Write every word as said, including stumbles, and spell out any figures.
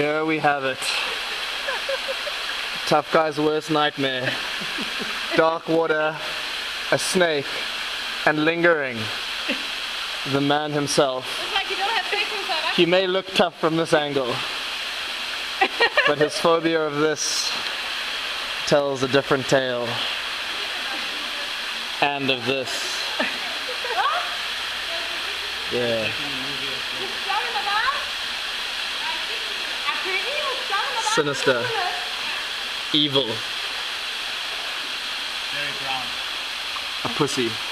Here we have it. Tough guy's worst nightmare. Dark water, a snake, and lingering. The man himself. It's like you don't have faith in South He may look tough from this angle, but his phobia of this tells a different tale. And of this. Yeah. Sinister. Evil. Very brown. A pussy.